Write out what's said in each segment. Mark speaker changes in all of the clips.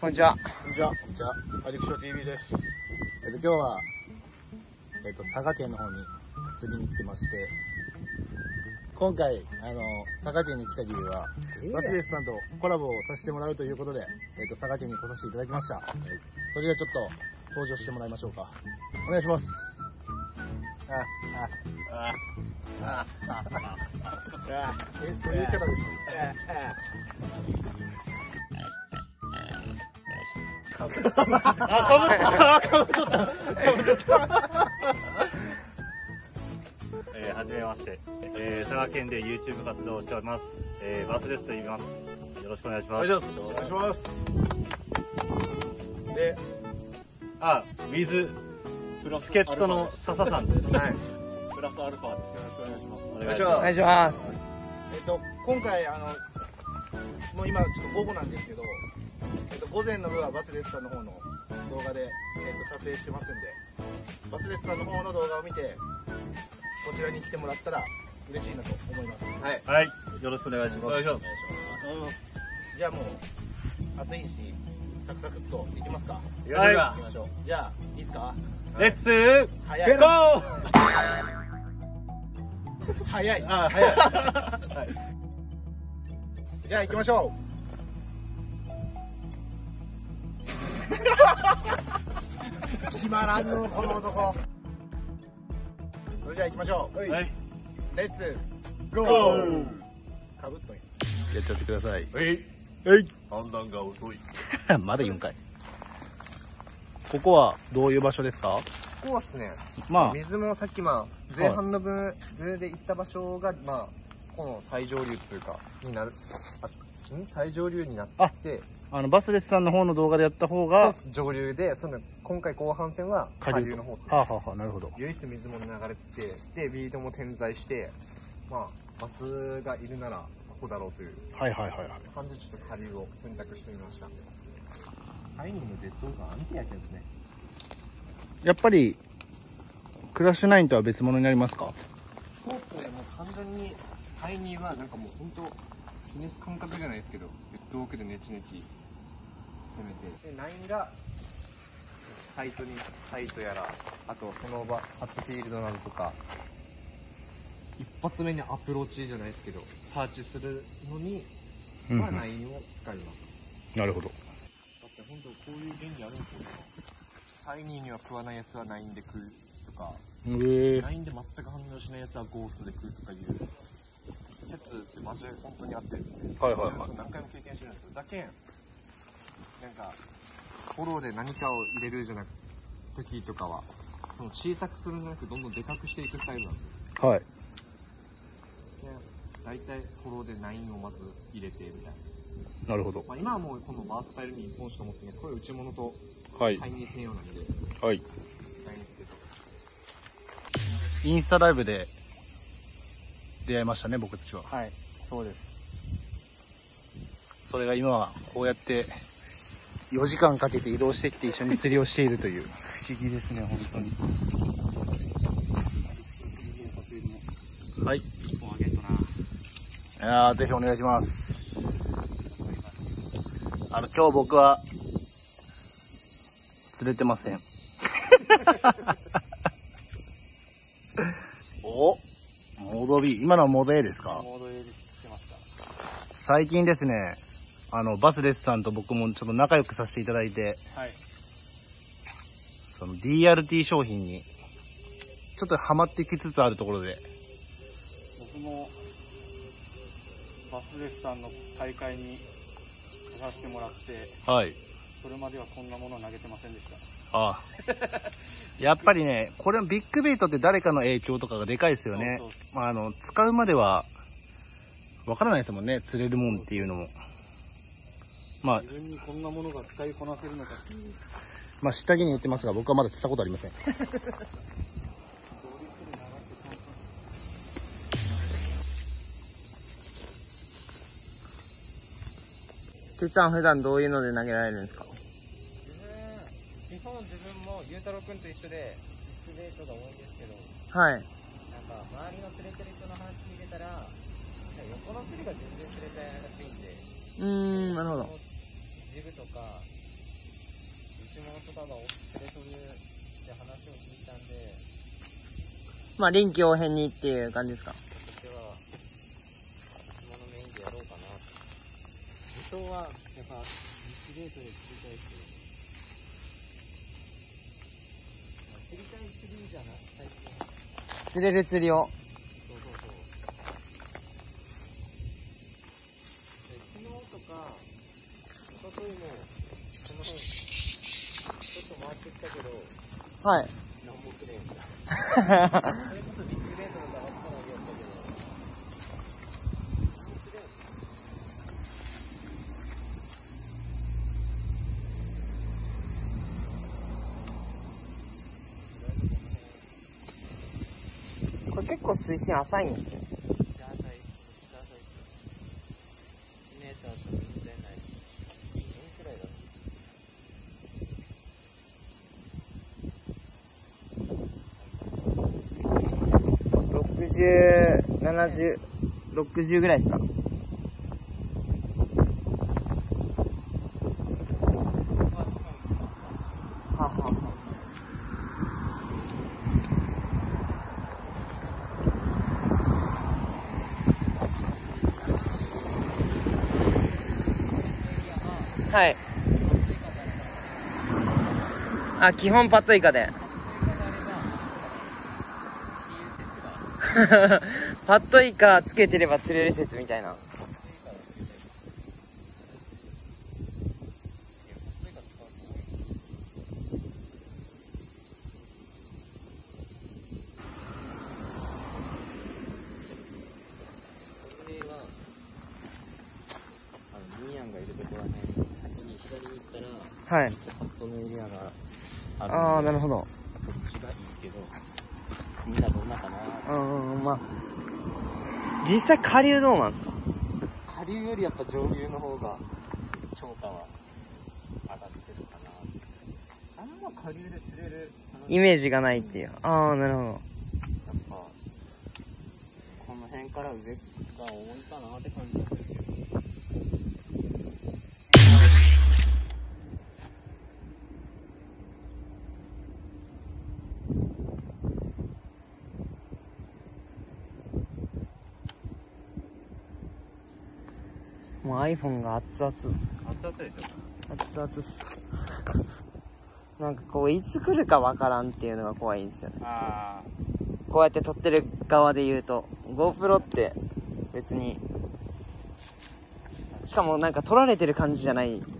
Speaker 1: こんにちは。
Speaker 2: こんにちは。アディクション TV です。今日は、佐賀県の方に釣りに来てまして、今回、佐賀県に来た理由は、バスレスさんとコラボをさせてもらうということで、佐賀県に来させていただきました。それではちょっと登場してもらいましょうか。お願いします。そういうキャラです。
Speaker 3: はじめまして、佐賀県で YouTube 活動をしております、バスレスと言います。よろしくお願いします。
Speaker 2: お願いします。で、
Speaker 3: ウィズ助っ人の笹さんです。はい。プラスアルファです。よろしくお願いします。
Speaker 1: お願いします。
Speaker 2: 今回もう今ちょっと午後なんですけど、午前の部はバスレスさんの方の動画で、撮影してますんで、バスレスさんの方の動画を見てこちらに来てもらったら嬉しいなと思います。
Speaker 3: はい、よろしくお願いします。
Speaker 2: お願いします。じゃあもう暑いしサクサクっといきますか。
Speaker 3: はい、
Speaker 2: 行きましょう。じゃあいいですか。
Speaker 3: レッツ
Speaker 2: 早い。
Speaker 3: ゴー。
Speaker 2: 早い。じゃあ行きましょう。決まらんのこの男。それじゃあ行きましょう。
Speaker 3: はい、
Speaker 2: レッツゴー。かぶっとい
Speaker 3: やっちゃってください。
Speaker 1: 判断が遅い。
Speaker 2: まだ言うんかい。ここはどういう場所ですか。
Speaker 1: ここはですね、
Speaker 2: まあ
Speaker 1: 水もさっき前半の分で行った場所がこの最上流というかになる、最上流になって、
Speaker 2: バスレスさんの方の動画でやった方が
Speaker 1: 上流で、今回後半戦は下流の方です。
Speaker 2: なるほど。
Speaker 1: 唯一水も流れてて、でビードも点在して、バスがいるならここだろうという感じでちょっと下流を選択してみました。タイニーの絶頂感安定やけんですね。
Speaker 2: やっぱりクラッシュナインとは別物になりますか。
Speaker 1: そうですね、もう完全にタイニーはなんかもう本当記念感覚じゃないですけど、別奥でネチネチ攻めて、でナインがサイトやら、あとその場ハットフィールドなどとか、一発目にアプローチじゃないですけどサーチするのにはナインを使います。
Speaker 2: なるほど。
Speaker 1: だって本当こういう原理あるんですよ。タイニーには食わないやつはナインで食うとか、ナインで全く反応しないやつはゴーストで食うとかいう説ってマジで本当にあってですね。何回も経験してるんですけど、だけんなんかフォローで何かを入れるじゃなく時とかはその小さくするんじゃなくてどんどんでかくしていくスタイルなんですよ。大体フォローで9をまず入れてみたいな。
Speaker 2: なるほど。
Speaker 1: 今はもうこのバースタイルに一本しか持ってね、こういう内物とタイニー専用なんで、
Speaker 2: インスタライブで出会いましたね、僕たちは。
Speaker 1: はい、そうです。
Speaker 2: それが今はこうやって4時間かけて移動してきて一緒に釣りをしているという。不思議ですね、本当に。はい。ぜひお願いします。今日僕は釣れてません。モード B。今のはモード A ですか。
Speaker 1: モード A でしてました。
Speaker 2: 最近ですね、バスレスさんと僕もちょっと仲良くさせていただいて、その DRT 商品にちょっとハマってきつつあるところで、
Speaker 3: 僕もバスレスさんの大会に出させてもらって、それまではこんなものを投げてませんでした。やっぱりね、これビッグベイトって誰かの影響とかがでかいですよね。使うまではわからないですもんね、釣れるもんっていうのも。自分にこんなものが使いこなせるのかっていう。下着に言ってますが、僕はまだ釣ったことありません。
Speaker 1: てっさん普段どういうので投げられるんですか。
Speaker 3: 基本自分もゆうたろうくんと一緒でビッグベイトが多いんですけど、
Speaker 1: はい。
Speaker 3: なんか周りの釣れてる人の話聞いてたら、横の釣りが全然釣れてないらしいんで、
Speaker 1: なるほど。
Speaker 3: ジグとか
Speaker 4: まあ臨機応変にっていう感じですか。
Speaker 2: 私は島のメインでやろうかな。理想はやっぱ日レートで釣りたいけど、釣りたい釣りじゃなくて
Speaker 4: 釣れる釣りを。
Speaker 2: そうそうそう。昨日とか一昨日もこの辺ちょっと回ってきたけど、
Speaker 4: はい。
Speaker 2: 何も釣れんか。それこそビッグレートのダーツからやったけど、何も釣れん。
Speaker 4: これ結構水深浅いんですよ。70、60ぐらいですか。ははは。はい。あ、基本パットイカで。パットイカつけてれば釣れる説みたいな。はい。
Speaker 2: そのエリアがある。
Speaker 4: ああ、なるほど。
Speaker 2: そっちがいいけど、みんなどんなかな。
Speaker 4: まあ実際下流どうなんですか。
Speaker 2: 下流よりやっぱ上流の方が超過は上がってるかな。あんま下流で釣れる
Speaker 4: イメージがないっていう。ああ、なるほど。
Speaker 2: やっぱこの辺から上が多いかなって感じがするけど。
Speaker 4: もう iPhone が熱々。
Speaker 2: 熱々でしょ。
Speaker 4: 熱々っす。なんかこういつ来るかわからんっていうのが怖いんですよね。
Speaker 2: あ
Speaker 4: こうやって撮ってる側で言うと GoPro って別に、しかもなんか撮られてる感じじゃないっていう。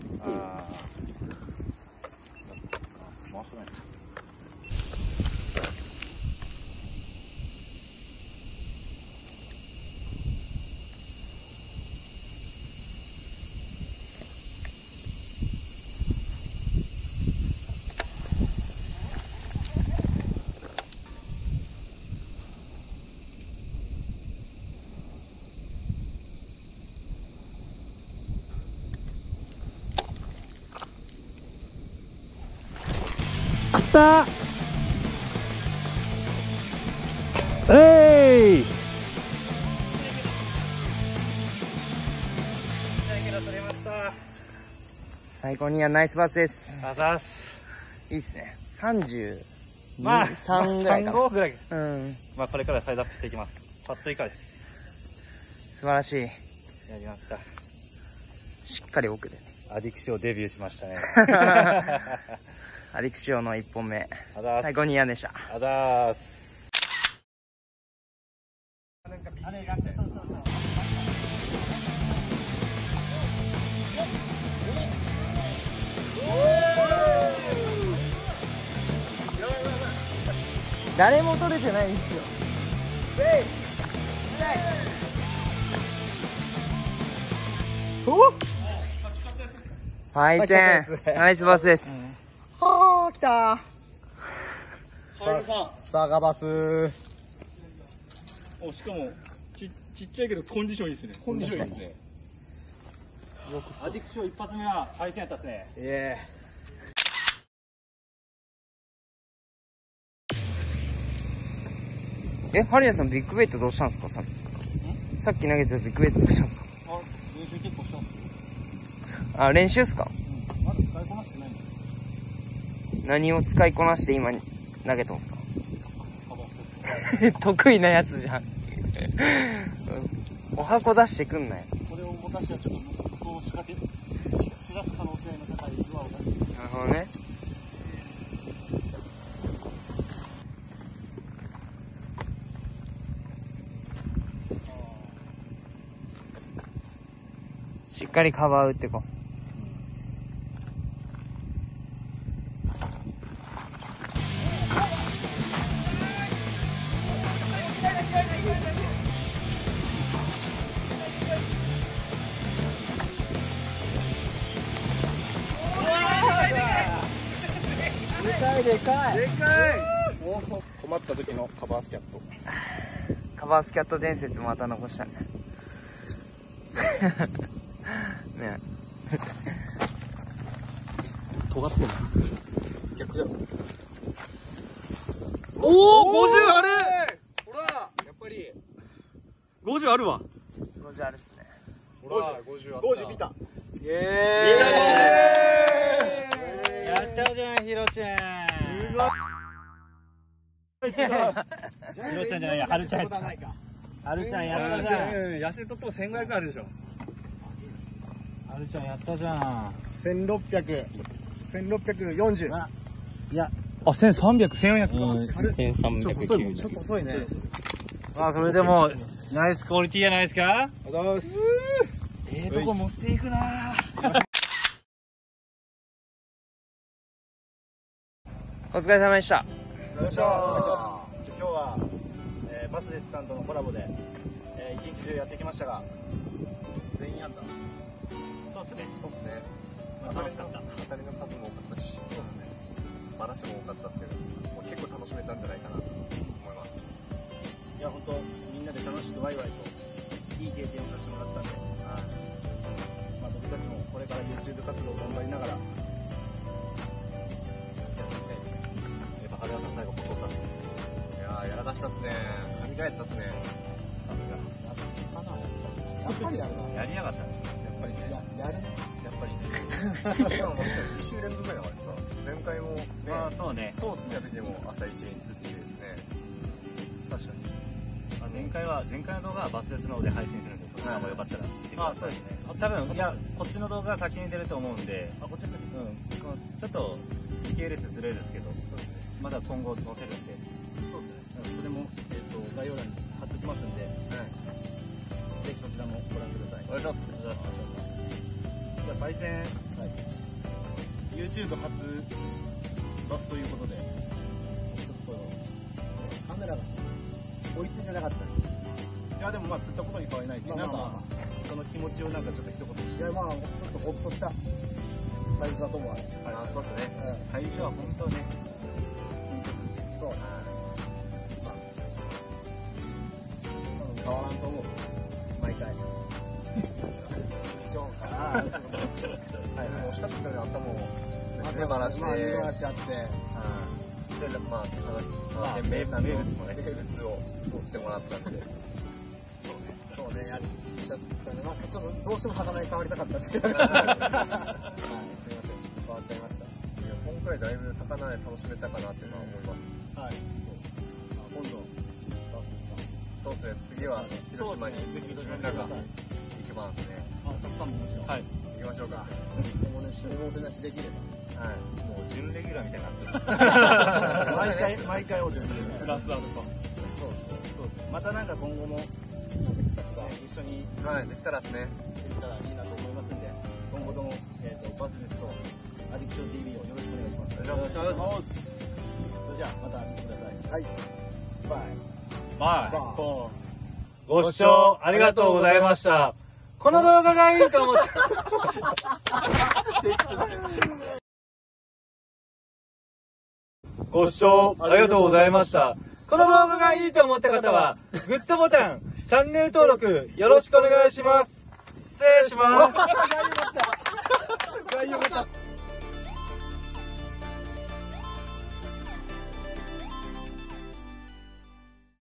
Speaker 2: 来た。えい。
Speaker 4: 最高にナイスバスです。
Speaker 2: あざす。
Speaker 4: いいっすね。32、
Speaker 2: まあ
Speaker 4: 3ぐらいかな。
Speaker 2: 3号ぐらい。
Speaker 4: うん。
Speaker 2: まあこれからサイズアップしていきます。パッと以下です。
Speaker 4: 素晴らしい。
Speaker 2: やりました。
Speaker 4: しっかり奥でね。
Speaker 2: アディクションデビューしましたね。
Speaker 4: アディクションの1本目。
Speaker 2: あざーす。
Speaker 4: 最高に嫌でした。
Speaker 2: あざーす。
Speaker 4: 誰も取れてないんですよ。パイセン、ナイスバスです。はあ、来たー。
Speaker 2: サガバス。
Speaker 3: お、しかもちっちゃいけどコンディションいいですね。
Speaker 2: コンディションいいですね。
Speaker 3: アディクション一発目は対戦やったっすね。
Speaker 4: ハリアさんビッグベイトどうしたんですか、さっき投げてたビッグベイトどうしたんです
Speaker 3: あ、練習結構したんですよ。
Speaker 4: か。あ、練習っすか。
Speaker 3: まだ使いこなしてないんだよ。
Speaker 4: 何を使いこなして今投げとんすか？得意なやつじゃん。お箱出してくんなよ。
Speaker 3: これを持たしてはちょっとこう仕掛けしらす可能性の高いルアーを出して。
Speaker 4: なるほどね。しっかりカバー打ってこう。
Speaker 2: でかい困った時のカバースキャット。
Speaker 4: カバースキャット伝説もまた残したね。ね。
Speaker 2: 尖ってない。逆だよ。
Speaker 1: おお、50ある。ほら、やっぱり50あるわ。
Speaker 4: 50あるっすね。
Speaker 1: ほら、50あった。
Speaker 2: 50見た。
Speaker 1: イエーイ。
Speaker 3: やったじゃん、ひろちゃん。ひろちゃんじゃないや、はるちゃんやった。はるちゃんやったじゃん。
Speaker 1: 痩せとっても1500あるでしょ。
Speaker 3: はるちゃんやったじゃん。
Speaker 2: 1640。
Speaker 3: いや、あ、1300、1400。
Speaker 2: ちょっと細いもんね。ちょっと細いね。
Speaker 3: まあ、それでも、ナイスクオリティじゃないですか。
Speaker 2: ありがとうございます。
Speaker 3: とこ持っていくな。
Speaker 4: お疲れ様でした。
Speaker 2: よいしょ。今日は、バスレスさんとのコラボで、一日中やってきましたが、全員やった。そうですね。そうですね。楽しかった。当たりの数も多かったし、そうですね。バラシも多かったですけど、もう結構楽しめたんじゃないかなと思います。いや、本当みんなで楽しくワイワイといい経験をさせてもらったんで、まあ僕たちもこれから YouTube 活動を頑張りながら。最後ここか。いやー、やらかしたっすね。振り返ったっすね。やっぱりやるな。やりやがったね。やっぱりね。やるね。やっぱりね。しかも2週連続目だからさ。前回もね。まあそうね。そうつった時にも朝一演出してですね。確かに。前回の動画はバスレスの方で配信するんで、それもよかったら見てくださいね。多分いやこっちの動画が先に出ると思うんで。あ、こっちのちょっと時系列ずれるんですけど。まだ今後載せるんで、そうですね。それも概要欄に貼っておきますんで、ぜひそちらもご覧ください。お願いします。じゃあ、パイセン、YouTube 初バスということで、ちょっとカメラが追いついてなかったです。いや、でもまあ釣ったことに変わりないし、なんかその気持ちをなんかちょっと一言。いや、まあちょっとほっとしたサイズだと思う。はい、そうですね。最初は本当ね。変わらんと思う。毎回。はい、もうしたくてあったもん。手ばらして。手ばらしちゃって。で、まあ、名物もね、名物を取ってもらったんで。そうね、やりちゃったね。まあ、ちょっとどうしても魚に変わりたかったですけど。はい、すみません。変わっちゃいました。いや、今回だいぶ魚で楽しめたかなっていうのは思います。はい。今度。そうですね、次は広島にみんなが行きますね。あ、たくさんももちろん。はい。行きましょうか。でもね、一緒におもてなしできれば。はい。もう準レギュラーみたいになってる。毎回お準レギュラー。プラスアルファ。そうですね。またなんか今後も、一緒に、はい、できたらですね。できたらいいなと思いますんで、今後とも、バスレスとアディクション TV をよろしくお願いします。よろしくお願いします。それじゃあ、また見てください。はい。バイ。ご視聴ありがとうございました。この動画がいいと思ってご視聴ありがとうございました。この動画がいいと思った方はグッドボタン、チャンネル登録よろしくお願いします。失礼します。